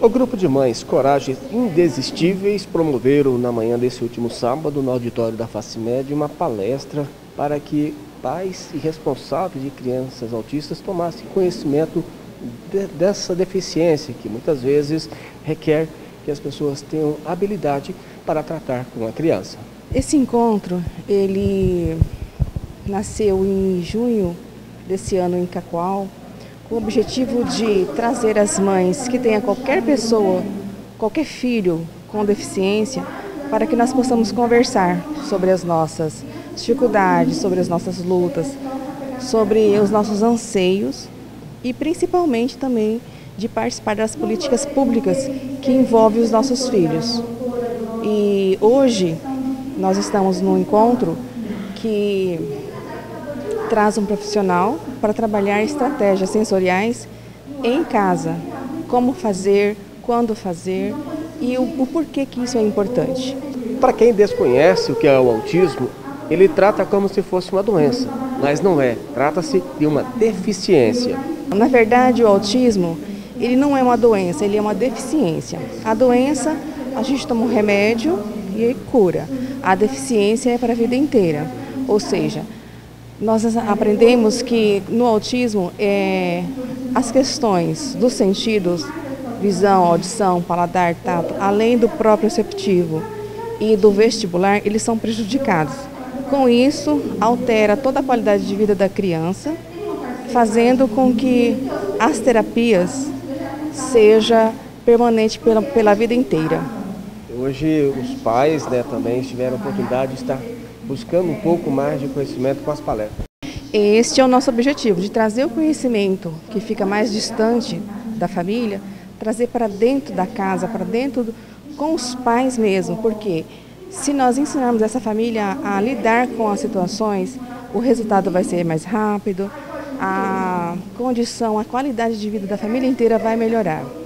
O grupo de mães Coragem Indesistíveis promoveram na manhã desse último sábado, no auditório da FACIMED, uma palestra para que pais e responsáveis de crianças autistas tomassem conhecimento dessa deficiência, que muitas vezes requer que as pessoas tenham habilidade para tratar com a criança. Esse encontro, ele nasceu em junho desse ano em Cacoal, com o objetivo de trazer as mães que tenham qualquer pessoa, qualquer filho com deficiência, para que nós possamos conversar sobre as nossas dificuldades, sobre as nossas lutas, sobre os nossos anseios e principalmente também de participar das políticas públicas que envolvem os nossos filhos. E hoje nós estamos num encontro que traz um profissional para trabalhar estratégias sensoriais em casa, como fazer, quando fazer e o porquê que isso é importante. Para quem desconhece o que é o autismo, ele trata como se fosse uma doença, mas não é, trata-se de uma deficiência. Na verdade, o autismo, ele não é uma doença, ele é uma deficiência. A doença, a gente toma um remédio e cura. A deficiência é para a vida inteira, ou seja, nós aprendemos que no autismo as questões dos sentidos, visão, audição, paladar, tato, além do proprioceptivo e do vestibular, eles são prejudicados. Com isso, altera toda a qualidade de vida da criança, fazendo com que as terapias sejam permanentes pela vida inteira. Hoje os pais também tiveram a oportunidade de estar buscando um pouco mais de conhecimento com as palestras. Este é o nosso objetivo, de trazer o conhecimento que fica mais distante da família, trazer para dentro da casa, para dentro com os pais mesmo, porque se nós ensinarmos essa família a lidar com as situações, o resultado vai ser mais rápido, a condição, a qualidade de vida da família inteira vai melhorar.